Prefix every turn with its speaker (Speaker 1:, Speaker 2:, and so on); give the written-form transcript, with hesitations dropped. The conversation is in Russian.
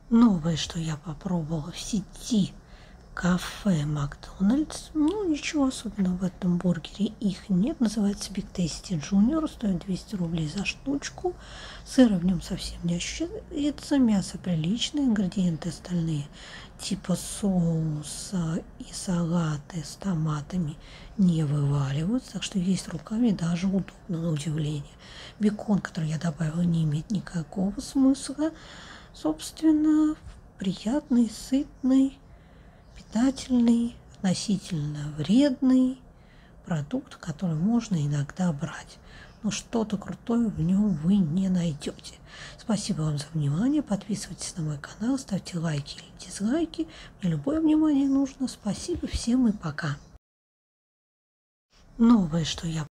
Speaker 1: Новое, что я попробовала в сети кафе Макдональдс. Ну, ничего особенного в этом бургере их нет. Называется Big Tasty Junior. Стоит 200 рублей за штучку. Сыра в нем совсем не ощущается. Мясо приличное. Ингредиенты остальные типа соуса и салаты с томатами не вываливаются. Так что есть руками даже удобно, на удивление. Бекон, который я добавила, не имеет никакого смысла. Собственно, приятный, сытный, питательный, относительно вредный продукт, который можно иногда брать. Но что-то крутое в нем вы не найдете. Спасибо вам за внимание. Подписывайтесь на мой канал, ставьте лайки или дизлайки. Мне любое внимание нужно. Спасибо всем и пока. Новое, что я